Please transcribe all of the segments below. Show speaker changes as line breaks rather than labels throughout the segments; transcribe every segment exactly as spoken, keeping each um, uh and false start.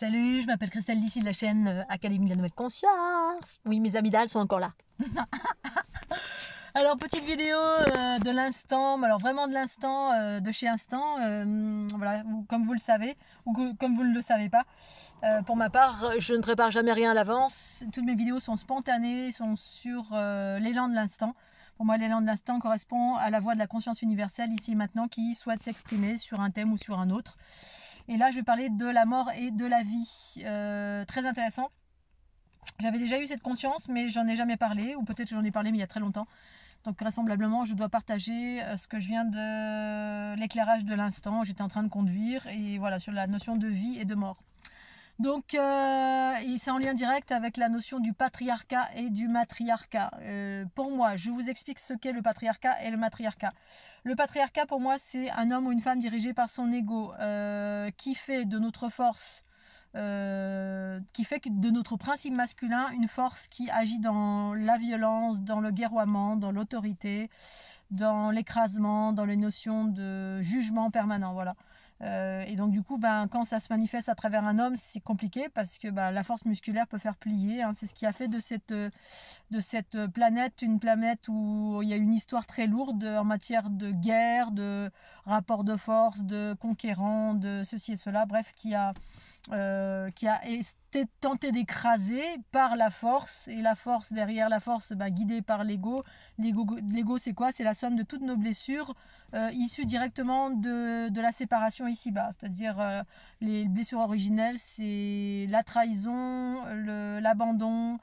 Salut, je m'appelle Christelle d'ici de la chaîne euh, Académie de la Nouvelle Conscience. Oui, mes amygdales sont encore là. Alors, petite vidéo euh, de l'instant, alors vraiment de l'instant, euh, de chez Instant, euh, voilà, comme vous le savez, ou que, comme vous ne le savez pas. Euh, pour ma part, je ne prépare jamais rien à l'avance. Toutes mes vidéos sont spontanées, sont sur euh, l'élan de l'instant. Pour moi, l'élan de l'instant correspond à la voix de la conscience universelle ici et maintenant qui souhaite s'exprimer sur un thème ou sur un autre. Et là, je vais parler de la mort et de la vie. Euh, très intéressant. J'avais déjà eu cette conscience, mais j'en ai jamais parlé, ou peut-être que j'en ai parlé, mais il y a très longtemps. Donc, vraisemblablement, je dois partager ce que je viens de l'éclairage de l'instant. J'étais en train de conduire, et voilà, sur la notion de vie et de mort. Donc, euh, c'est en lien direct avec la notion du patriarcat et du matriarcat. Euh, pour moi, je vous explique ce qu'est le patriarcat et le matriarcat. Le patriarcat, pour moi, c'est un homme ou une femme dirigé par son ego, euh, qui fait de notre force, euh, qui fait de notre principe masculin une force qui agit dans la violence, dans le guerroiement, dans l'autorité, dans l'écrasement, dans les notions de jugement permanent, voilà. Euh, et donc du coup, ben, quand ça se manifeste à travers un homme, c'est compliqué parce que ben, la force musculaire peut faire plier. Hein. C'est ce qui a fait de cette, de cette planète une planète où il y a une histoire très lourde en matière de guerre, de rapport de force, de conquérants, de ceci et cela, bref, qui a... Euh, qui a été tenté d'écraser par la force, et la force derrière la force bah, guidée par l'ego. L'ego c'est quoi? C'est la somme de toutes nos blessures euh, issues directement de, de la séparation ici-bas, c'est-à-dire euh, les blessures originelles, c'est la trahison, l'abandon,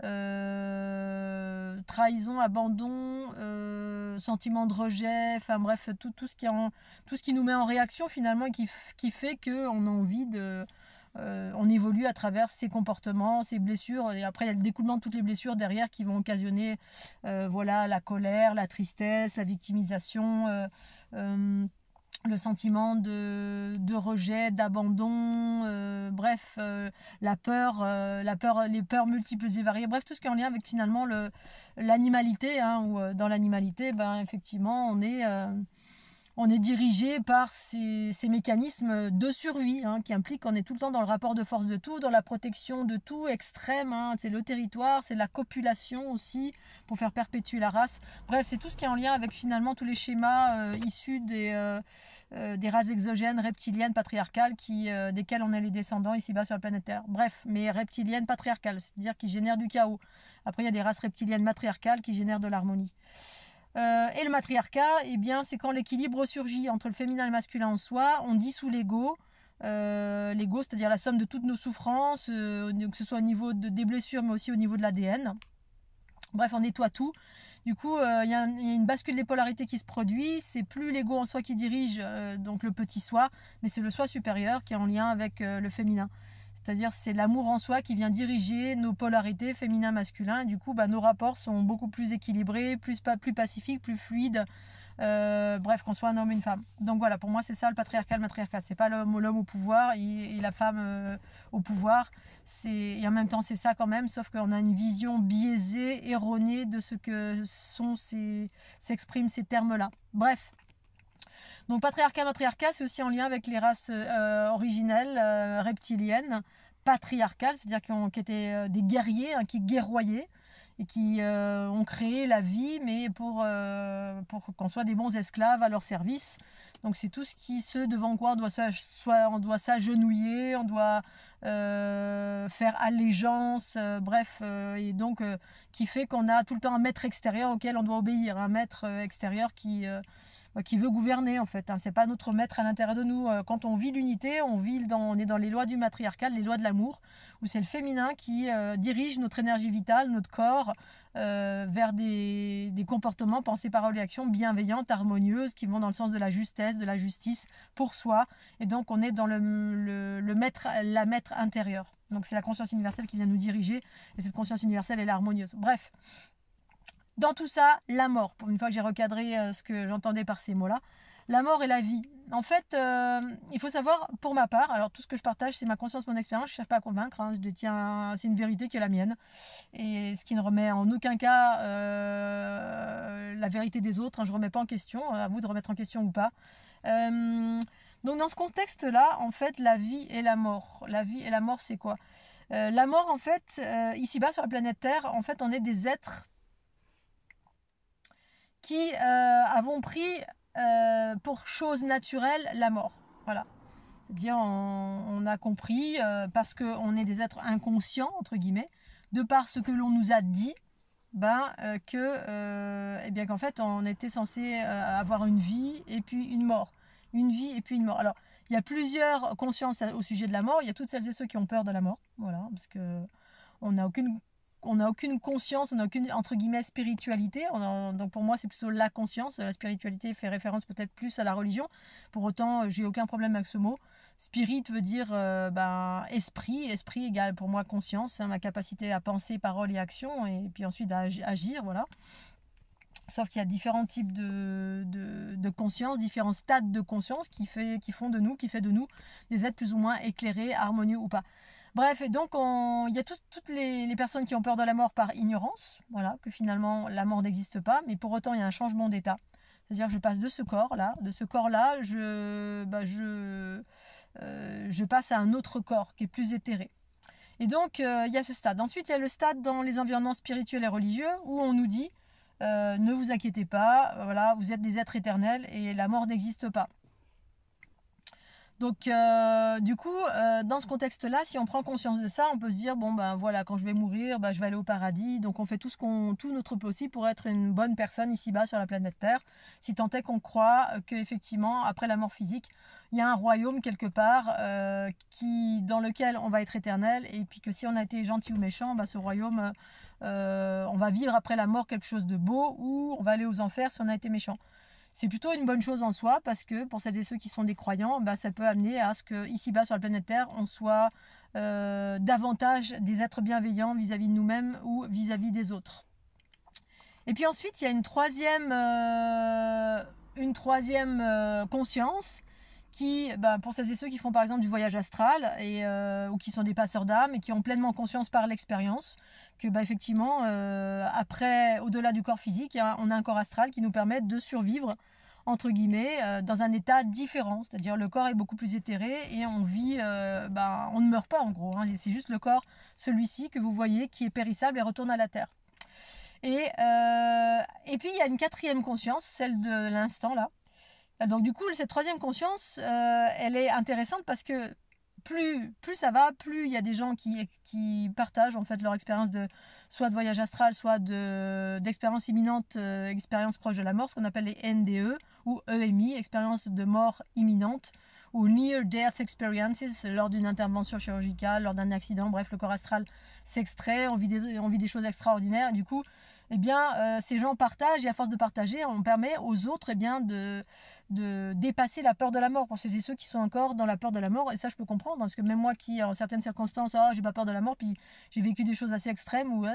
euh, trahison, abandon, euh, sentiment de rejet, enfin bref, tout, tout, ce qui en, tout ce qui nous met en réaction finalement et qui, qui fait qu'on a envie de... Euh, on évolue à travers ces comportements, ces blessures, et après il y a le découlement de toutes les blessures derrière qui vont occasionner euh, voilà, la colère, la tristesse, la victimisation, euh, euh, le sentiment de, de rejet, d'abandon, euh, bref, euh, la peur, euh, la peur, les peurs multiples et variées, bref, tout ce qui est en lien avec finalement l'animalité, hein, où euh, dans l'animalité, ben, effectivement, on est... Euh, on est dirigé par ces, ces mécanismes de survie hein, qui impliquent qu'on est tout le temps dans le rapport de force de tout, dans la protection de tout extrême. Hein, c'est le territoire, c'est la copulation aussi pour faire perpétuer la race. Bref, c'est tout ce qui est en lien avec finalement tous les schémas euh, issus des, euh, euh, des races exogènes, reptiliennes, patriarcales, qui, euh, desquelles on est les descendants ici-bas sur la planète Terre. Bref, mais reptiliennes, patriarcales, c'est-à-dire qui génèrent du chaos. Après, il y a des races reptiliennes matriarcales qui génèrent de l'harmonie. Euh, et le matriarcat, eh bien, c'est quand l'équilibre surgit entre le féminin et le masculin en soi, on dissout l'ego. Euh, l'ego, c'est-à-dire la somme de toutes nos souffrances, euh, que ce soit au niveau de, des blessures, mais aussi au niveau de l'A D N. Bref, on nettoie tout. Du coup, il euh, y, y a une bascule des polarités qui se produit. C'est plus l'ego en soi qui dirige, euh, donc le petit soi, mais c'est le soi supérieur qui est en lien avec euh, le féminin. C'est-à-dire c'est l'amour en soi qui vient diriger nos polarités féminin-masculin. Du coup, bah, nos rapports sont beaucoup plus équilibrés, plus, plus pacifiques, plus fluides. Euh, bref, qu'on soit un homme ou une femme. Donc voilà, pour moi, c'est ça le patriarcat, le matriarcat. C'est pas l'homme l'homme au pouvoir et, et la femme euh, au pouvoir. Et en même temps, c'est ça quand même, sauf qu'on a une vision biaisée, erronée de ce que sont ces, s'expriment ces termes-là. Bref. Donc patriarcat, matriarcat, c'est aussi en lien avec les races euh, originelles, euh, reptiliennes, patriarcales, c'est-à-dire qui, ont, qui étaient euh, des guerriers, hein, qui guerroyaient et qui euh, ont créé la vie, mais pour, euh, pour qu'on soit des bons esclaves à leur service. Donc c'est tout ce qui, ce devant quoi on doit, soit, on doit s'agenouiller, on doit euh, faire allégeance, euh, bref, euh, et donc euh, qui fait qu'on a tout le temps un maître extérieur auquel on doit obéir, un maître extérieur qui... Euh, qui veut gouverner en fait, hein. C'est pas notre maître à l'intérieur de nous. Quand on vit l'unité, on vit dans, on est dans les lois du matriarcal, les lois de l'amour, où c'est le féminin qui euh, dirige notre énergie vitale, notre corps, euh, vers des, des comportements, pensées, paroles et actions bienveillantes, harmonieuses, qui vont dans le sens de la justesse, de la justice pour soi. Et donc on est dans le, le, le maître, la maître intérieure. Donc c'est la conscience universelle qui vient nous diriger, et cette conscience universelle elle est harmonieuse. Bref. Dans tout ça, la mort, pour une fois que j'ai recadré euh, ce que j'entendais par ces mots-là, la mort et la vie. En fait, euh, il faut savoir, pour ma part, alors tout ce que je partage, c'est ma conscience, mon expérience, je ne cherche pas à convaincre, hein, je détiens, c'est une vérité qui est la mienne, et ce qui ne remet en aucun cas euh, la vérité des autres, hein, je ne remets pas en question, à vous de remettre en question ou pas. Euh, Donc dans ce contexte-là, en fait, la vie et la mort. La vie et la mort, c'est quoi? euh, La mort, en fait, euh, ici-bas sur la planète Terre, en fait, on est des êtres qui euh, avons pris euh, pour chose naturelle la mort. Voilà. C'est-à-dire, on, on a compris, euh, parce qu'on est des êtres inconscients, entre guillemets, de par ce que l'on nous a dit, ben, euh, que, euh, eh bien qu'en fait, on était censé euh, avoir une vie et puis une mort. Une vie et puis une mort. Alors, il y a plusieurs consciences au sujet de la mort. Il y a toutes celles et ceux qui ont peur de la mort. Voilà, parce que on n'a aucune on n'a aucune conscience, on n'a aucune, entre guillemets, spiritualité. On a, donc pour moi, c'est plutôt la conscience. La spiritualité fait référence peut-être plus à la religion. Pour autant, j'ai aucun problème avec ce mot. Spirit veut dire euh, ben, esprit. Esprit égale pour moi conscience, hein, ma capacité à penser, parole et action, et puis ensuite à agir, voilà. Sauf qu'il y a différents types de, de, de conscience, différents stades de conscience qui, fait, qui font de nous, qui fait de nous des êtres plus ou moins éclairés, harmonieux ou pas. Bref, et donc on, il y a tout, toutes les, les personnes qui ont peur de la mort par ignorance, voilà, que finalement la mort n'existe pas, mais pour autant il y a un changement d'état. C'est-à-dire que je passe de ce corps-là, de ce corps-là, je, bah, je, euh, je passe à un autre corps qui est plus éthéré. Et donc euh, il y a ce stade. Ensuite il y a le stade dans les environnements spirituels et religieux où on nous dit euh, ne vous inquiétez pas, voilà, vous êtes des êtres éternels et la mort n'existe pas. Donc, euh, du coup, euh, dans ce contexte-là, si on prend conscience de ça, on peut se dire, bon, ben voilà, quand je vais mourir, ben, je vais aller au paradis. Donc, on fait tout, ce qu'on, tout notre possible pour être une bonne personne ici-bas sur la planète Terre, si tant est qu'on croit qu'effectivement, après la mort physique, il y a un royaume quelque part euh, qui, dans lequel on va être éternel, et puis que si on a été gentil ou méchant, ben, ce royaume, euh, on va vivre après la mort quelque chose de beau, ou on va aller aux enfers si on a été méchant. C'est plutôt une bonne chose en soi parce que pour celles et ceux qui sont des croyants, bah, ça peut amener à ce qu'ici-bas sur la planète Terre, on soit euh, davantage des êtres bienveillants vis-à-vis de nous-mêmes ou vis-à-vis des autres. Et puis ensuite, il y a une troisième, euh, une troisième euh, conscience qui, bah, pour celles et ceux qui font par exemple du voyage astral et, euh, ou qui sont des passeurs d'âme et qui ont pleinement conscience par l'expérience que bah, effectivement, euh, après, au-delà du corps physique, on a un corps astral qui nous permet de survivre, entre guillemets, euh, dans un état différent. C'est-à-dire le corps est beaucoup plus éthéré et on vit, euh, bah, on ne meurt pas en gros. Hein, c'est juste le corps, celui-ci que vous voyez, qui est périssable et retourne à la terre. Et, euh, et puis il y a une quatrième conscience, celle de l'instant là. Donc du coup, cette troisième conscience, euh, elle est intéressante parce que plus, plus ça va, plus il y a des gens qui, qui partagent en fait leur expérience de soit de voyage astral, soit de, d'expérience imminente, euh, expérience proche de la mort, ce qu'on appelle les N D E ou E M I, expérience de mort imminente, ou Near Death Experiences, lors d'une intervention chirurgicale, lors d'un accident, bref, le corps astral s'extrait, on vit des, on vit des choses extraordinaires, et du coup, eh bien, euh, ces gens partagent, et à force de partager, on permet aux autres eh bien, de, de dépasser la peur de la mort, pour ceux et ceux qui sont encore dans la peur de la mort, et ça je peux comprendre, parce que même moi qui, en certaines circonstances, oh, j'ai pas peur de la mort, puis j'ai vécu des choses assez extrêmes, où,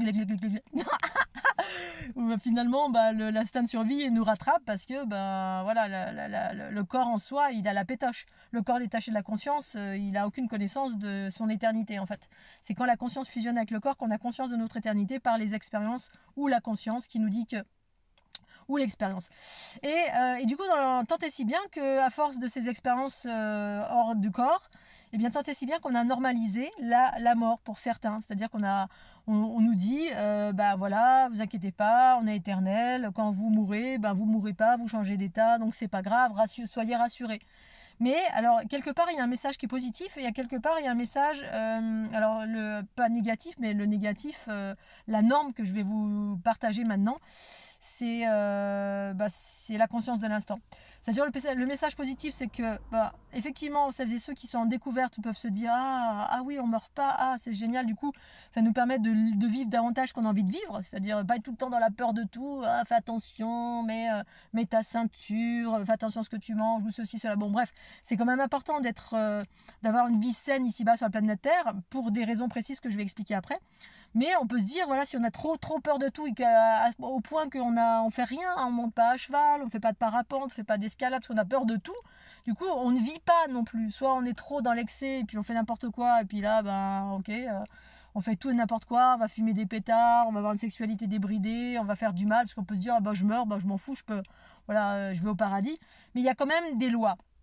où finalement bah, le, l'instinct de survie nous rattrape, parce que bah, voilà, la, la, la, le corps en soi, il a la pétoche. Le corps détaché de la conscience, euh, il n'a aucune connaissance de son éternité en fait. C'est quand la conscience fusionne avec le corps qu'on a conscience de notre éternité par les expériences ou la conscience qui nous dit que ou l'expérience. Et, euh, et du coup, dans, tant et si bien qu'à force de ces expériences euh, hors du corps, et bien tant et si bien qu'on a normalisé la, la mort pour certains. C'est-à-dire qu'on a, on, on nous dit, euh, bah voilà, vous inquiétez pas, on est éternel, quand vous mourrez, bah vous mourrez pas, vous changez d'état, donc c'est pas grave, rassu- soyez rassurés. Mais alors, quelque part, il y a un message qui est positif et il y a quelque part, il y a un message, euh, alors le, pas négatif, mais le négatif, euh, la norme que je vais vous partager maintenant, c'est euh, bah, c'est la conscience de l'instant. C'est-à-dire le, le message positif, c'est que bah, effectivement, celles et ceux qui sont en découverte peuvent se dire ah, ah oui, on meurt pas, ah c'est génial, du coup, ça nous permet de, de vivre davantage qu'on a envie de vivre, c'est-à-dire pas être tout le temps dans la peur de tout, ah, fais attention, mets, euh, mets ta ceinture, fais attention à ce que tu manges, ou ceci, cela. Bon, bref, c'est quand même important d'être, euh, d'avoir une vie saine ici-bas sur la planète Terre, pour des raisons précises que je vais expliquer après. Mais on peut se dire, voilà, si on a trop trop peur de tout et qu'au point qu'on a, on fait rien, on monte pas à cheval, on fait pas de parapente, on fait pas d'escalade parce qu'on a peur de tout, du coup on ne vit pas non plus. Soit on est trop dans l'excès et puis on fait n'importe quoi et puis là, ben ok, euh, on fait tout et n'importe quoi, on va fumer des pétards, on va avoir une sexualité débridée, on va faire du mal parce qu'on peut se dire, ah, bah je meurs, bah je m'en fous, je peux, voilà, euh, je vais au paradis. Mais il y a quand même des lois.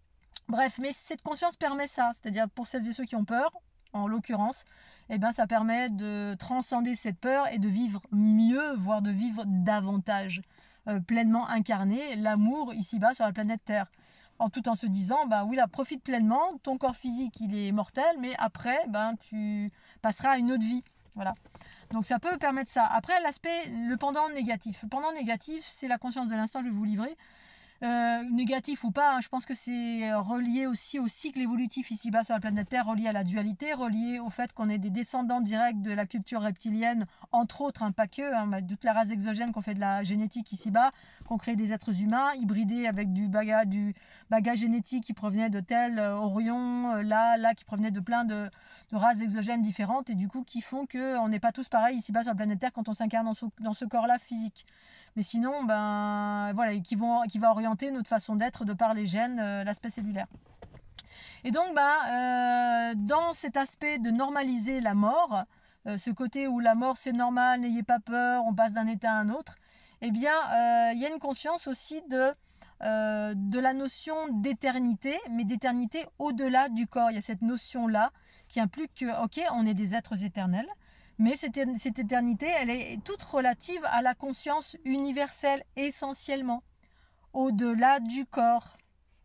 Bref, mais cette conscience permet ça, c'est-à-dire pour celles et ceux qui ont peur, en l'occurrence, eh ben, ça permet de transcender cette peur et de vivre mieux, voire de vivre davantage, euh, pleinement incarné l'amour ici-bas sur la planète Terre. En tout en se disant, bah oui, là, profite pleinement, ton corps physique, il est mortel, mais après, ben, tu passeras à une autre vie. Voilà. Donc ça peut permettre ça. Après, l'aspect, le pendant négatif. Le pendant négatif, c'est la conscience de l'instant, je vais vous livrer. Euh, négatif ou pas, hein, je pense que c'est relié aussi au cycle évolutif ici-bas sur la planète Terre, relié à la dualité, relié au fait qu'on est des descendants directs de la culture reptilienne, entre autres, hein, pas que, hein, toute la race exogène qu'on fait de la génétique ici-bas, qu'on crée des êtres humains hybridés avec du bagage, du bagage génétique qui provenait de tel euh, Orion, euh, là, là, qui provenait de plein de, de races exogènes différentes et du coup qui font qu'on n'est pas tous pareils ici-bas sur la planète Terre quand on s'incarne dans ce, dans ce corps-là physique. Mais sinon, ben, voilà, qui, vont, qui va orienter notre façon d'être de par les gènes, euh, l'aspect cellulaire. Et donc, ben, euh, dans cet aspect de normaliser la mort, euh, ce côté où la mort c'est normal, n'ayez pas peur, on passe d'un état à un autre, eh bien, euh, il y a une conscience aussi de, euh, de la notion d'éternité, mais d'éternité au-delà du corps. Il y a cette notion-là qui implique que, ok, on est des êtres éternels, mais cette, cette éternité, elle est toute relative à la conscience universelle, essentiellement, au-delà du corps.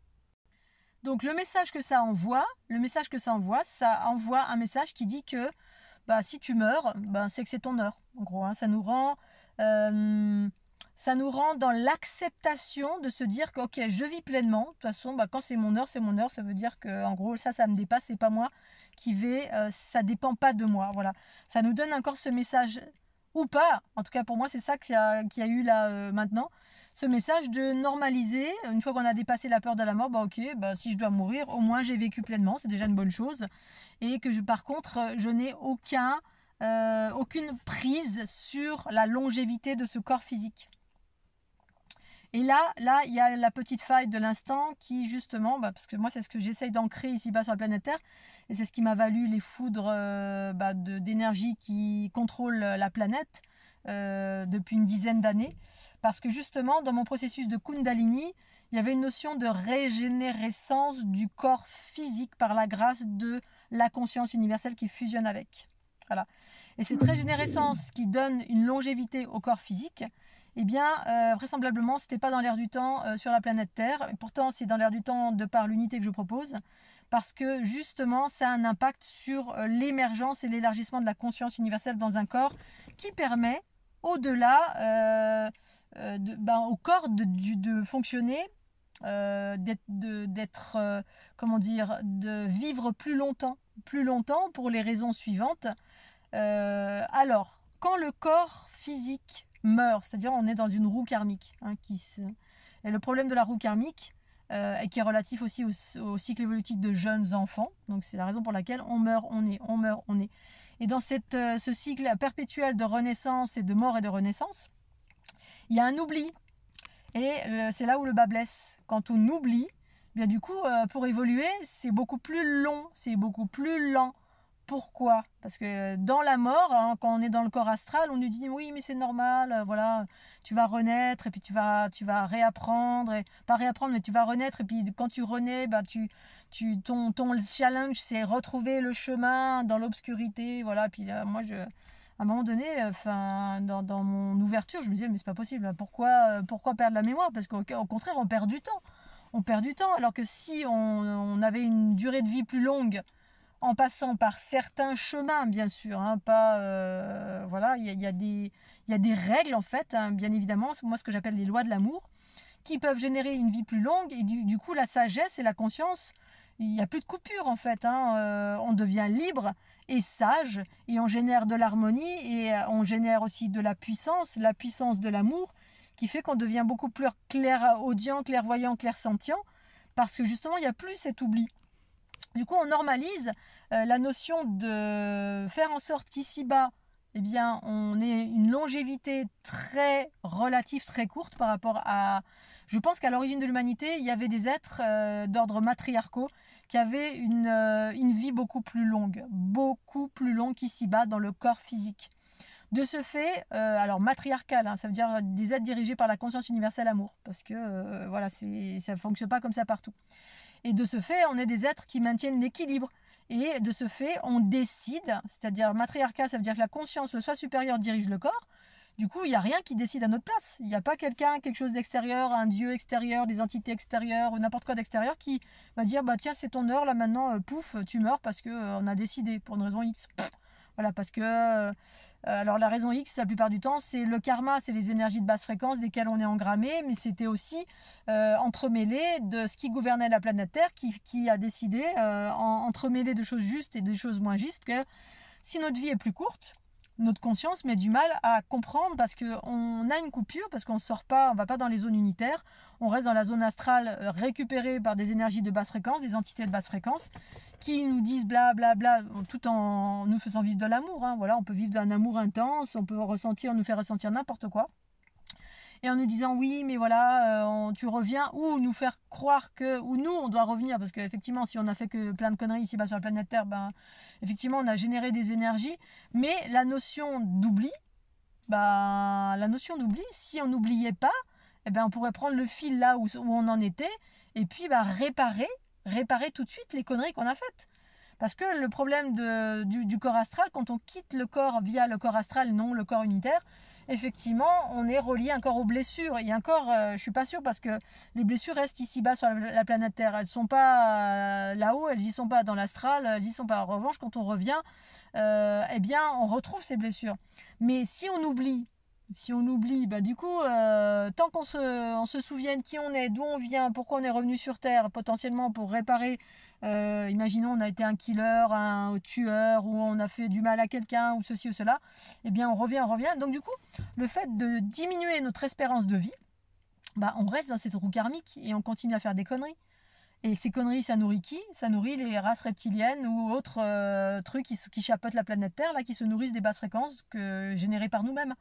Donc le message que ça envoie, le message que ça envoie, ça envoie un message qui dit que bah, si tu meurs, bah, c'est que c'est ton heure. En gros, hein, ça nous rend, euh, ça nous rend dans l'acceptation de se dire que ok, je vis pleinement. De toute façon, bah, quand c'est mon heure, c'est mon heure. Ça veut dire que en gros, ça, ça me dépasse. C'est pas moi qui vais, euh, ça dépend pas de moi. Voilà, ça nous donne encore ce message ou pas. En tout cas, pour moi, c'est ça qu'il y a, qu'il y a eu là euh, maintenant. Ce message de normaliser, une fois qu'on a dépassé la peur de la mort, bah ok, bah si je dois mourir, au moins j'ai vécu pleinement, c'est déjà une bonne chose. Et que je, par contre, je n'ai aucun, euh, aucune prise sur la longévité de ce corps physique. Et là, là, il y a la petite faille de l'instant qui, justement, bah, parce que moi, c'est ce que j'essaye d'ancrer ici-bas sur la planète Terre, et c'est ce qui m'a valu les foudres euh, bah, de, d'énergie qui contrôlent la planète euh, depuis une dizaine d'années. Parce que justement, dans mon processus de Kundalini, il y avait une notion de régénérescence du corps physique par la grâce de la conscience universelle qui fusionne avec. Voilà. Et cette régénérescence qui donne une longévité au corps physique, eh bien, euh, vraisemblablement, ce n'était pas dans l'air du temps euh, sur la planète Terre. Et pourtant, c'est dans l'air du temps de par l'unité que je propose, parce que justement, ça a un impact sur euh, l'émergence et l'élargissement de la conscience universelle dans un corps qui permet, au-delà, euh, euh, de, ben, au corps de, de, de fonctionner, euh, d'être, de, d'être euh, comment dire, de vivre plus longtemps, plus longtemps pour les raisons suivantes. Euh, alors, quand le corps physique meurt, c'est-à-dire on est dans une roue karmique, hein, qui se... et le problème de la roue karmique, euh, et qui est relatif aussi au, au cycle évolutif de jeunes enfants, donc c'est la raison pour laquelle on meurt, on est, on meurt, on est. Et dans cette, euh, ce cycle perpétuel de renaissance et de mort et de renaissance, il y a un oubli, et euh, c'est là où le bas blesse. Quand on oublie, bien du coup, euh, pour évoluer, c'est beaucoup plus long, c'est beaucoup plus lent. Pourquoi? Parce que dans la mort, hein, quand on est dans le corps astral, on nous dit oui, mais c'est normal, euh, voilà, tu vas renaître et puis tu vas, tu vas réapprendre, et, pas réapprendre, mais tu vas renaître et puis quand tu renais, bah, tu, tu, ton, ton challenge, c'est retrouver le chemin dans l'obscurité, voilà. Puis là, moi, je, à un moment donné, enfin, dans, dans mon ouverture, je me disais mais c'est pas possible, pourquoi, pourquoi perdre la mémoire? Parce qu'au au contraire, on perd du temps, on perd du temps, alors que si on, on avait une durée de vie plus longue, en passant par certains chemins, bien sûr, hein, pas, euh, voilà, il y, y, y, y a des règles, en fait, hein, bien évidemment, moi, ce que j'appelle les lois de l'amour, qui peuvent générer une vie plus longue, et du, du coup, la sagesse et la conscience, il n'y a plus de coupure, en fait, hein, euh, on devient libre et sage, et on génère de l'harmonie, et on génère aussi de la puissance, la puissance de l'amour, qui fait qu'on devient beaucoup plus clairaudient, clairvoyant, clairsentient, parce que justement, il n'y a plus cet oubli. Du coup, on normalise euh, la notion de faire en sorte qu'ici-bas, eh bien, on ait une longévité très relative, très courte par rapport à... Je pense qu'à l'origine de l'humanité, il y avait des êtres euh, d'ordre matriarcaux qui avaient une, euh, une vie beaucoup plus longue, beaucoup plus longue qu'ici-bas dans le corps physique. De ce fait, euh, alors matriarcal, hein, ça veut dire des êtres dirigés par la conscience universelle amour, parce que euh, voilà, c'est, ça ne fonctionne pas comme ça partout. Et de ce fait, on est des êtres qui maintiennent l'équilibre. Et de ce fait, on décide, c'est-à-dire matriarcat, ça veut dire que la conscience, le soi supérieur dirige le corps. Du coup, il n'y a rien qui décide à notre place. Il n'y a pas quelqu'un, quelque chose d'extérieur, un dieu extérieur, des entités extérieures ou n'importe quoi d'extérieur qui va dire bah tiens, c'est ton heure là maintenant, euh, pouf, tu meurs parce que euh, on a décidé pour une raison X. Pff, voilà, parce que euh, alors la raison X, la plupart du temps, c'est le karma, c'est les énergies de basse fréquence desquelles on est engrammé, mais c'était aussi euh, entremêlé de ce qui gouvernait la planète Terre, qui, qui a décidé, euh, en, entremêlé de choses justes et de choses moins justes, que si notre vie est plus courte, notre conscience met du mal à comprendre parce qu'on a une coupure, parce qu'on ne sort pas, on ne va pas dans les zones unitaires, on reste dans la zone astrale récupérée par des énergies de basse fréquence, des entités de basse fréquence qui nous disent blablabla bla, bla, tout en nous faisant vivre de l'amour. Hein. Voilà, on peut vivre d'un amour intense, on peut ressentir, on nous fait ressentir n'importe quoi. Et en nous disant oui, mais voilà, euh, on, tu reviens, ou nous faire croire que, ou nous, on doit revenir, parce qu'effectivement, si on a fait que plein de conneries ici-bas sur la planète Terre, ben, effectivement, on a généré des énergies, mais la notion d'oubli, ben, la notion d'oubli, si on n'oubliait pas, eh ben, on pourrait prendre le fil là où, où on en était, et puis ben, réparer, réparer tout de suite les conneries qu'on a faites. Parce que le problème de, du, du corps astral, quand on quitte le corps via le corps astral, non le corps unitaire, effectivement, on est relié encore aux blessures. Et encore, euh, je ne suis pas sûre parce que les blessures restent ici-bas sur la, la planète Terre. Elles ne sont pas euh, là-haut, elles n'y sont pas dans l'astral, elles n'y sont pas. En revanche, quand on revient, euh, eh bien, on retrouve ces blessures. Mais si on oublie, si on oublie, bah, du coup, euh, tant qu'on se, on se souvienne qui on est, d'où on vient, pourquoi on est revenu sur Terre, potentiellement pour réparer. Euh, imaginons on a été un killer, un tueur, ou on a fait du mal à quelqu'un, ou ceci ou cela, eh bien on revient, on revient. Donc du coup, le fait de diminuer notre espérance de vie, bah, on reste dans cette roue karmique et on continue à faire des conneries. Et ces conneries, ça nourrit qui? Ça nourrit les races reptiliennes ou autres euh, trucs qui, qui chapeautent la planète Terre, là, qui se nourrissent des basses fréquences que, générées par nous-mêmes.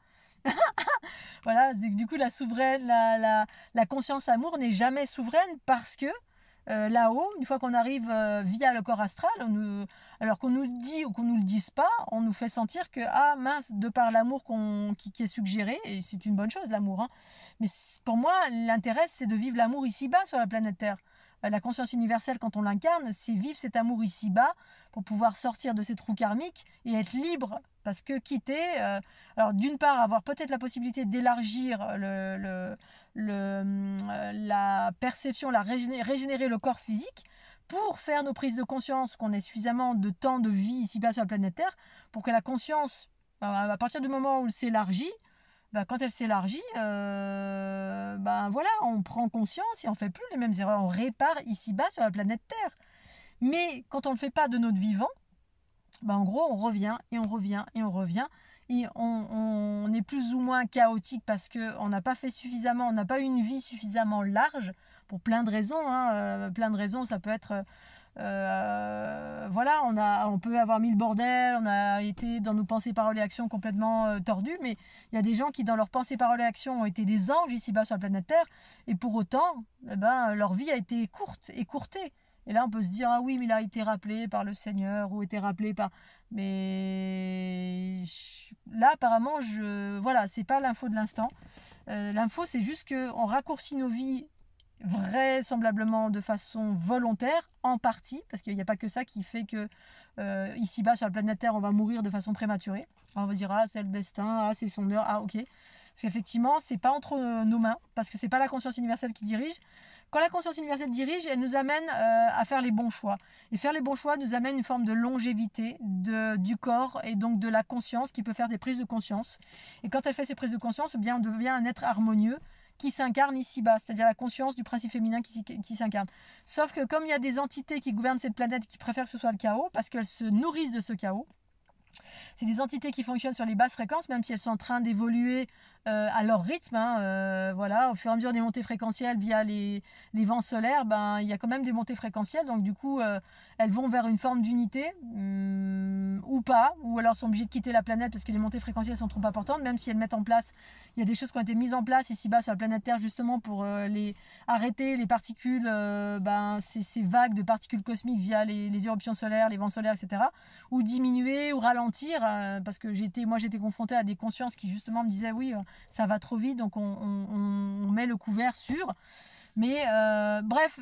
Voilà, du coup, la, souveraine, la, la, la conscience amour n'est jamais souveraine parce que Euh, là-haut, une fois qu'on arrive euh, via le corps astral, on nous, alors qu'on nous le dit ou qu'on nous le dise pas, on nous fait sentir que, ah mince, de par l'amour qu'on, qui, qui est suggéré, et c'est une bonne chose l'amour, hein, mais pour moi, l'intérêt c'est de vivre l'amour ici-bas sur la planète Terre. Euh, la conscience universelle, quand on l'incarne, c'est vivre cet amour ici-bas pour pouvoir sortir de ces trous karmiques et être libre. Parce que quitter, euh, alors d'une part, avoir peut-être la possibilité d'élargir le, le, le, euh, la perception, la régénérer, régénérer le corps physique pour faire nos prises de conscience, qu'on ait suffisamment de temps de vie ici-bas sur la planète Terre, pour que la conscience, à partir du moment où elle s'élargit, ben, quand elle s'élargit, euh, ben voilà, on prend conscience et on ne fait plus les mêmes erreurs, on répare ici-bas sur la planète Terre. Mais quand on ne le fait pas de notre vivant, ben en gros, on revient et on revient et on revient. Et on, on est plus ou moins chaotique parce qu'on n'a pas fait suffisamment, on n'a pas eu une vie suffisamment large pour plein de raisons. Hein, euh, plein de raisons, ça peut être... Euh, voilà, on, a, on peut avoir mis le bordel, on a été dans nos pensées, paroles et actions complètement euh, tordues, mais il y a des gens qui, dans leurs pensées, paroles et actions, ont été des anges ici-bas sur la planète Terre, et pour autant, eh ben, leur vie a été courte, écourtée. Et là, on peut se dire, ah oui, mais il a été rappelé par le Seigneur, ou été rappelé par... Mais là, apparemment, je... voilà, c'est pas l'info de l'instant. Euh, l'info, c'est juste qu'on raccourcit nos vies vraisemblablement de façon volontaire, en partie, parce qu'il n'y a pas que ça qui fait que euh, ici-bas, sur la planète Terre, on va mourir de façon prématurée. On va dire, ah, c'est le destin, ah, c'est son heure, ah, ok. Parce qu'effectivement, c'est pas entre nos mains, parce que c'est pas la conscience universelle qui dirige. Quand la conscience universelle dirige, elle nous amène euh, à faire les bons choix. Et faire les bons choix nous amène une forme de longévité de, du corps et donc de la conscience qui peut faire des prises de conscience. Et quand elle fait ces prises de conscience, eh bien, on devient un être harmonieux qui s'incarne ici-bas, c'est-à-dire la conscience du principe féminin qui, qui s'incarne. Sauf que comme il y a des entités qui gouvernent cette planète qui préfèrent que ce soit le chaos, parce qu'elles se nourrissent de ce chaos, c'est des entités qui fonctionnent sur les basses fréquences, même si elles sont en train d'évoluer euh, à leur rythme. Hein, euh, voilà, au fur et à mesure des montées fréquentielles via les, les vents solaires, ben, il y a quand même des montées fréquentielles. Donc du coup, euh, elles vont vers une forme d'unité, hum, ou pas, ou alors sont obligées de quitter la planète parce que les montées fréquentielles sont trop importantes, même si elles mettent en place, il y a des choses qui ont été mises en place ici-bas sur la planète Terre justement pour euh, les, arrêter les particules, euh, ben, ces, ces vagues de particules cosmiques via les, les éruptions solaires, les vents solaires, et cetera. Ou diminuer ou ralentir, euh, parce que j'étais, moi j'étais confrontée à des consciences qui justement me disaient oui, euh, ça va trop vite, donc on, on, on met le couvert sur. Mais euh, bref,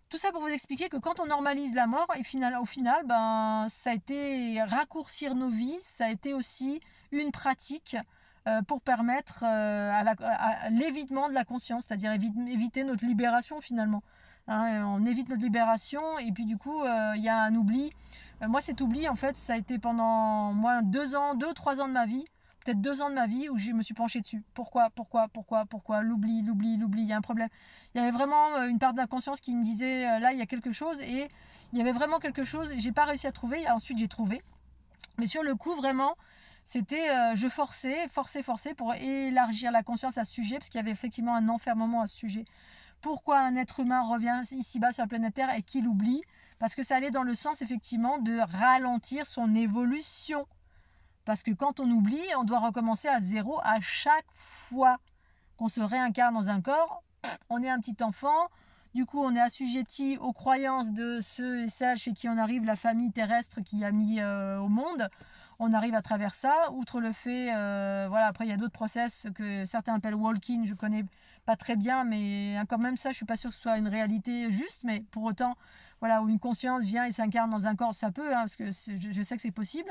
tout ça pour vous expliquer que quand on normalise la mort, et final, au final, ben, ça a été raccourcir nos vies, ça a été aussi une pratique euh, pour permettre euh, à la- à l'évitement de la conscience, c'est-à-dire évi- éviter notre libération finalement. Hein, on évite notre libération et puis du coup, euh, il y a un oubli. Euh, moi, cet oubli, en fait, ça a été pendant moi deux ans, deux, trois ans de ma vie, peut-être deux ans de ma vie où je me suis penchée dessus. Pourquoi, pourquoi, pourquoi, pourquoi, l'oubli, l'oubli, l'oubli, il y a un problème. Il y avait vraiment euh, une part de ma conscience qui me disait, euh, là, il y a quelque chose et il y avait vraiment quelque chose, j'ai pas réussi à trouver, et ensuite j'ai trouvé. Mais sur le coup, vraiment, c'était, euh, je forçais, forçais, forçais pour élargir la conscience à ce sujet, parce qu'il y avait effectivement un enfermement à ce sujet. Pourquoi un être humain revient ici-bas sur la planète Terre et qu'il oublie? Parce que ça allait dans le sens effectivement de ralentir son évolution. Parce que quand on oublie, on doit recommencer à zéro à chaque fois qu'on se réincarne dans un corps. On est un petit enfant, du coup on est assujetti aux croyances de ceux et celles chez qui on arrive, la famille terrestre qui a mis euh, au monde. On arrive à travers ça, outre le fait, euh, voilà, après il y a d'autres process que certains appellent walking, je connais pas très bien, mais hein, quand même ça, je suis pas sûre que ce soit une réalité juste, mais pour autant, voilà, où une conscience vient et s'incarne dans un corps, ça peut, hein, parce que je, je sais que c'est possible.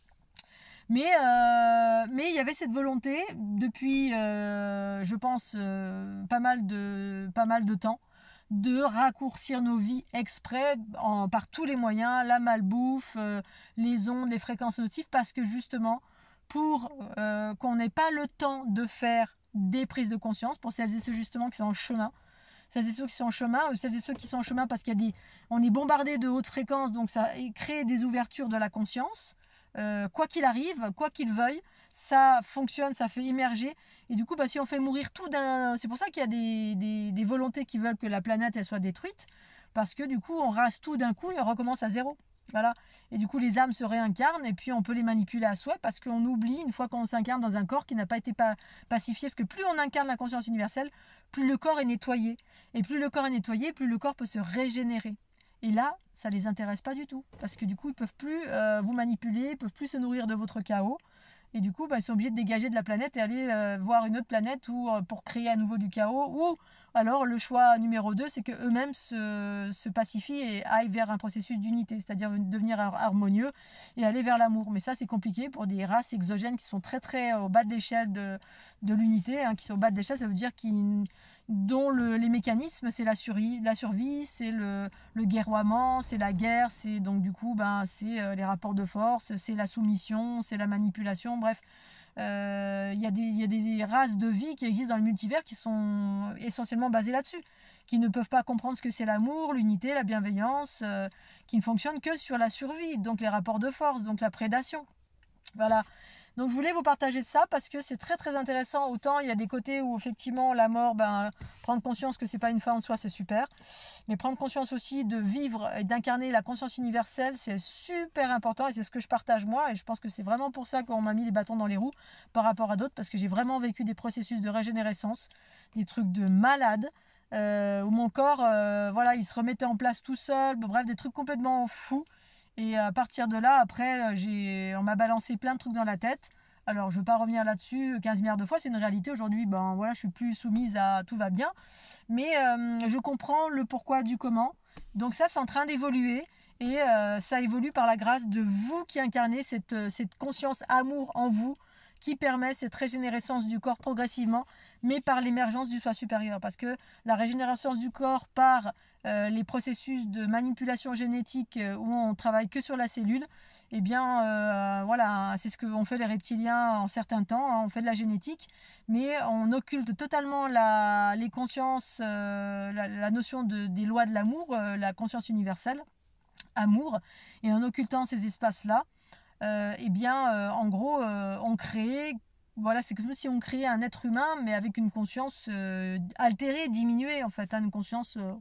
Mais euh, mais il y avait cette volonté depuis, euh, je pense, euh, pas mal de pas mal de temps, de raccourcir nos vies exprès en, par tous les moyens, la malbouffe, euh, les ondes, les fréquences nocives, parce que justement, pour euh, qu'on n'ait pas le temps de faire des prises de conscience, pour celles et ceux justement qui sont en chemin, celles et ceux qui sont en chemin, ou celles et ceux qui sont en chemin parce qu'il y a des, on est bombardé de hautes fréquences, donc ça crée des ouvertures de la conscience. Euh, quoi qu'il arrive, quoi qu'il veuille, ça fonctionne, ça fait émerger. Et du coup, bah, si on fait mourir tout d'un... C'est pour ça qu'il y a des, des, des volontés qui veulent que la planète elle soit détruite, parce que du coup, on rase tout d'un coup et on recommence à zéro. Voilà. Et du coup, les âmes se réincarnent et puis on peut les manipuler à souhait parce qu'on oublie une fois qu'on s'incarne dans un corps qui n'a pas été pa- pacifié. Parce que plus on incarne la conscience universelle, plus le corps est nettoyé. Et plus le corps est nettoyé, plus le corps peut se régénérer. Et là, ça ne les intéresse pas du tout. Parce que du coup, ils ne peuvent plus euh, vous manipuler, ils ne peuvent plus se nourrir de votre chaos. Et du coup, bah, ils sont obligés de dégager de la planète et aller euh, voir une autre planète où, euh, pour créer à nouveau du chaos. Ou alors, le choix numéro deux, c'est qu'eux-mêmes se, se pacifient et aillent vers un processus d'unité, c'est-à-dire devenir harmonieux et aller vers l'amour. Mais ça, c'est compliqué pour des races exogènes qui sont très, très au bas de l'échelle de, de l'unité. Hein, qui sont au bas de l'échelle, ça veut dire qu'ils... dont le, les mécanismes, c'est la survie, la survie c'est le, le guerroiement, c'est la guerre, c'est donc du coup, ben, c'est euh, les rapports de force, c'est la soumission, c'est la manipulation, bref. Il euh, y, y a des races de vie qui existent dans le multivers qui sont essentiellement basées là-dessus, qui ne peuvent pas comprendre ce que c'est l'amour, l'unité, la bienveillance, euh, qui ne fonctionnent que sur la survie, donc les rapports de force, donc la prédation. Voilà. Donc je voulais vous partager ça parce que c'est très très intéressant. Autant il y a des côtés où effectivement la mort, ben, prendre conscience que c'est pas une fin en soi, c'est super. Mais prendre conscience aussi de vivre et d'incarner la conscience universelle, c'est super important et c'est ce que je partage moi. Et je pense que c'est vraiment pour ça qu'on m'a mis les bâtons dans les roues par rapport à d'autres, parce que j'ai vraiment vécu des processus de régénérescence, des trucs de malade. Euh, où mon corps, euh, voilà, il se remettait en place tout seul, bref, des trucs complètement fous. Et à partir de là, après, j'ai, on m'a balancé plein de trucs dans la tête. Alors, je ne veux pas revenir là-dessus quinze milliards de fois, c'est une réalité. Aujourd'hui, ben voilà, je suis plus soumise à tout va bien. Mais euh, je comprends le pourquoi du comment. Donc ça, c'est en train d'évoluer. Et euh, ça évolue par la grâce de vous qui incarnez cette, cette conscience amour en vous, qui permet cette régénérescence du corps progressivement, mais par l'émergence du soi supérieur. Parce que la régénérescence du corps par euh, les processus de manipulation génétique euh, où on travaille que sur la cellule, eh bien, euh, voilà, c'est ce qu'ont fait les reptiliens en certains temps, hein, on fait de la génétique, mais on occulte totalement la, les consciences, euh, la, la notion de, des lois de l'amour, euh, la conscience universelle, amour, et en occultant ces espaces-là, euh, eh bien, euh, en gros, euh, on crée, voilà, c'est comme si on créait un être humain, mais avec une conscience euh, altérée, diminuée, en fait, hein, une conscience euh,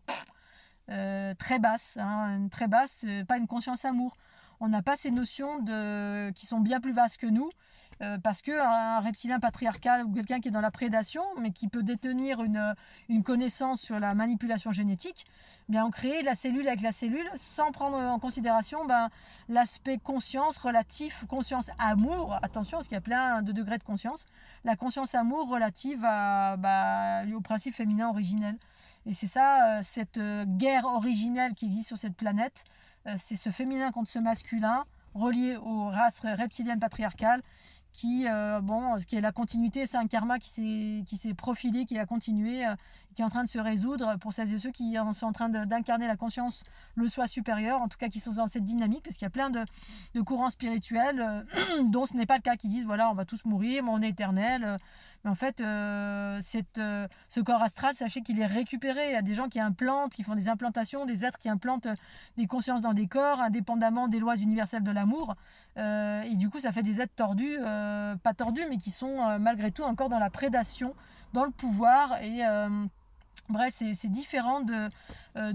euh, très basse, hein, une très basse, euh, pas une conscience amour. On n'a pas ces notions de, qui sont bien plus vastes que nous, euh, parce qu'un reptilien patriarcal ou quelqu'un qui est dans la prédation, mais qui peut détenir une, une connaissance sur la manipulation génétique, eh bien on crée la cellule avec la cellule sans prendre en considération ben, l'aspect conscience relatif, conscience amour, attention parce qu'il y a plein de degrés de conscience, la conscience amour relative à, bah, au principe féminin originel. Et c'est ça, euh, cette euh, guerre originelle qui existe sur cette planète, euh, c'est ce féminin contre ce masculin, relié aux races reptiliennes patriarcales, qui, euh, bon, qui est la continuité, c'est un karma qui s'est, qui s'est profilé, qui a continué, euh, qui est en train de se résoudre pour celles et ceux qui sont en train de, d'incarner la conscience, le soi supérieur, en tout cas qui sont dans cette dynamique, parce qu'il y a plein de, de courants spirituels, euh, dont ce n'est pas le cas, qui disent, voilà, on va tous mourir, mais on est éternel. Euh, mais en fait, euh, cette, euh, ce corps astral, sachez qu'il est récupéré. Il y a des gens qui implantent, qui font des implantations, des êtres qui implantent des consciences dans des corps, indépendamment des lois universelles de l'amour. Euh, et du coup, ça fait des êtres tordus, euh, pas tordus, mais qui sont euh, malgré tout encore dans la prédation, dans le pouvoir. Et euh, bref, c'est, c'est différent de, euh,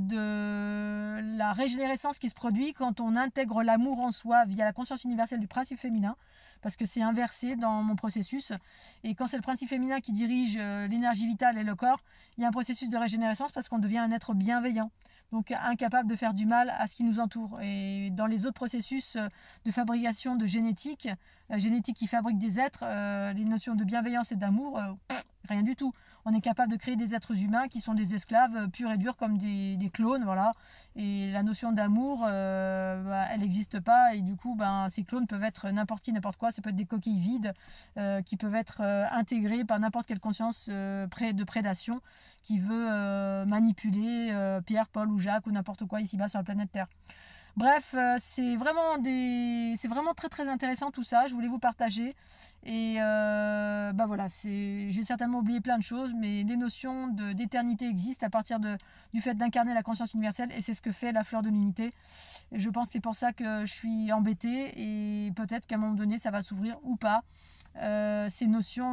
de la régénérescence qui se produit quand on intègre l'amour en soi via la conscience universelle du principe féminin, parce que c'est inversé dans mon processus. Et quand c'est le principe féminin qui dirige euh, l'énergie vitale et le corps, il y a un processus de régénérescence parce qu'on devient un être bienveillant, donc incapable de faire du mal à ce qui nous entoure. Et dans les autres processus de fabrication de génétique, euh, génétique qui fabrique des êtres, euh, les notions de bienveillance et d'amour, euh, pff, rien du tout. On est capable de créer des êtres humains qui sont des esclaves euh, purs et durs comme des, des clones, voilà. Et la notion d'amour, euh, bah, elle n'existe pas. Et du coup, ben, ces clones peuvent être n'importe qui, n'importe quoi. Ça peut être des coquilles vides euh, qui peuvent être euh, intégrées par n'importe quelle conscience euh, de prédation qui veut euh, manipuler euh, Pierre, Paul ou Jacques ou n'importe quoi ici-bas sur la planète Terre. Bref, euh, c'est vraiment des, c'est vraiment très très intéressant tout ça. Je voulais vous partager. Et euh, bah voilà, c'est, j'ai certainement oublié plein de choses, mais les notions de, d'éternité existent à partir de, du fait d'incarner la conscience universelle, et c'est ce que fait la fleur de l'unité. Et je pense que c'est pour ça que je suis embêtée, et peut-être qu'à un moment donné, ça va s'ouvrir ou pas. Euh, ces notions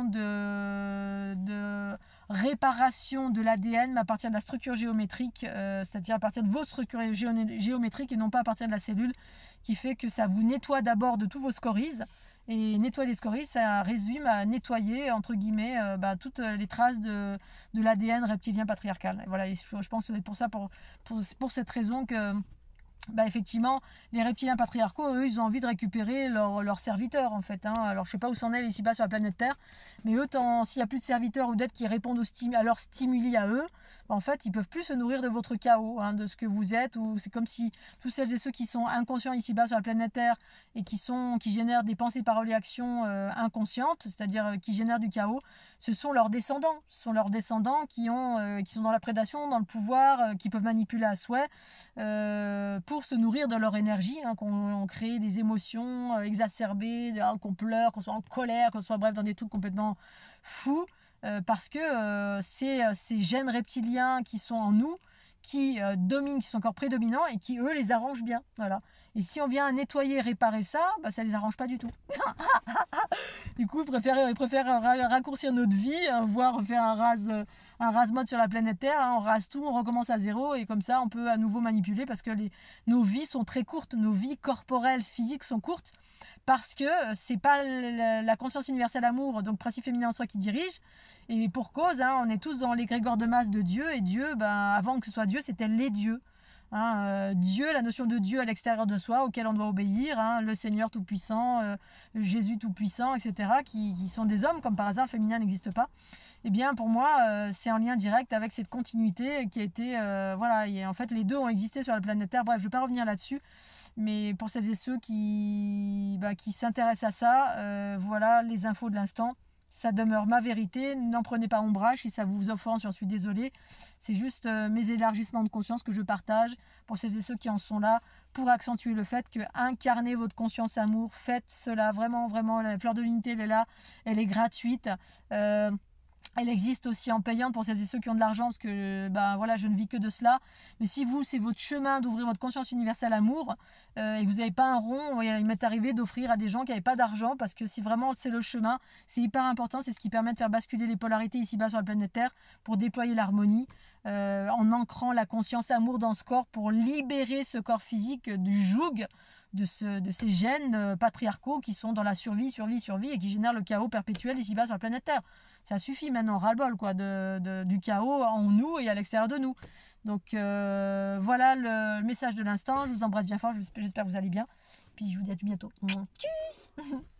de, de réparation de l'A D N à partir de la structure géométrique, euh, c'est-à-dire à partir de vos structures géo- géométriques et non pas à partir de la cellule, qui fait que ça vous nettoie d'abord de tous vos scories. Et nettoyer les scories, ça résume à nettoyer, entre guillemets, euh, bah, toutes les traces de, de l'A D N reptilien patriarcal. Et voilà, et je pense que c'est pour ça, pour, pour, pour cette raison que bah effectivement, les reptiliens patriarcaux, eux, ils ont envie de récupérer leurs leur serviteurs, en fait. Hein. Alors, je sais pas où c'en est ici-bas sur la planète Terre, mais eux, tant, s'il n'y a plus de serviteurs ou d'êtres qui répondent aux stim à leurs stimuli à eux, bah, en fait, ils peuvent plus se nourrir de votre chaos, hein, de ce que vous êtes. Ou c'est comme si tous celles et ceux qui sont inconscients ici-bas sur la planète Terre et qui, sont, qui génèrent des pensées, paroles et actions euh, inconscientes, c'est-à-dire euh, qui génèrent du chaos, ce sont leurs descendants. Ce sont leurs descendants qui, ont, euh, qui sont dans la prédation, dans le pouvoir, euh, qui peuvent manipuler à souhait euh, pour se nourrir de leur énergie, hein, qu'on on crée des émotions euh, exacerbées, hein, qu'on pleure, qu'on soit en colère, qu'on soit bref dans des trucs complètement fous, euh, parce que euh, c'est euh, ces gènes reptiliens qui sont en nous, qui euh, dominent, qui sont encore prédominants et qui eux les arrangent bien. Voilà. Et si on vient nettoyer, réparer ça, bah, ça les arrange pas du tout. Du coup, ils préfèrent, ils préfèrent raccourcir notre vie, hein, voire faire un rase, un rase mode sur la planète Terre. Hein, on rase tout, on recommence à zéro et comme ça, on peut à nouveau manipuler parce que les, nos vies sont très courtes, nos vies corporelles, physiques sont courtes parce que c'est pas la, la conscience universelle amour, donc principe féminin en soi qui dirige. Et pour cause, hein, on est tous dans l'égrégore de masse de Dieu et Dieu, ben, avant que ce soit Dieu, c'était les dieux. Hein, euh, Dieu, la notion de Dieu à l'extérieur de soi, auquel on doit obéir, hein, le Seigneur Tout-Puissant, euh, Jésus Tout-Puissant, et cetera, qui, qui sont des hommes, comme par hasard, le féminin n'existe pas. Eh bien, pour moi, euh, c'est en lien direct avec cette continuité qui a été... Euh, voilà, et en fait, les deux ont existé sur la planète Terre. Bref, je ne vais pas revenir là-dessus, mais pour celles et ceux qui, bah, qui s'intéressent à ça, euh, voilà les infos de l'instant. Ça demeure ma vérité, n'en prenez pas ombrage, si ça vous offense, j'en suis désolée. C'est juste euh, mes élargissements de conscience que je partage pour celles et ceux qui en sont là, pour accentuer le fait que incarnez votre conscience amour, faites cela, vraiment, vraiment, la fleur de l'unité, elle est là, elle est gratuite. Euh, Elle existe aussi en payante pour celles et ceux qui ont de l'argent, parce que ben, voilà, je ne vis que de cela. Mais si vous, c'est votre chemin d'ouvrir votre conscience universelle amour, euh, et que vous n'avez pas un rond, il m'est arrivé d'offrir à des gens qui n'avaient pas d'argent, parce que si vraiment c'est le chemin, c'est hyper important, c'est ce qui permet de faire basculer les polarités ici-bas sur la planète Terre, pour déployer l'harmonie, euh, en ancrant la conscience amour dans ce corps, pour libérer ce corps physique du joug de, ce, de ces gènes patriarcaux qui sont dans la survie, survie, survie, et qui génèrent le chaos perpétuel ici-bas sur la planète Terre. Ça suffit maintenant, ras-le-bol, quoi, de, de, du chaos en nous et à l'extérieur de nous. Donc euh, voilà le, le message de l'instant. Je vous embrasse bien fort, j'espère que vous allez bien. Puis je vous dis à tout bientôt. Tchuss.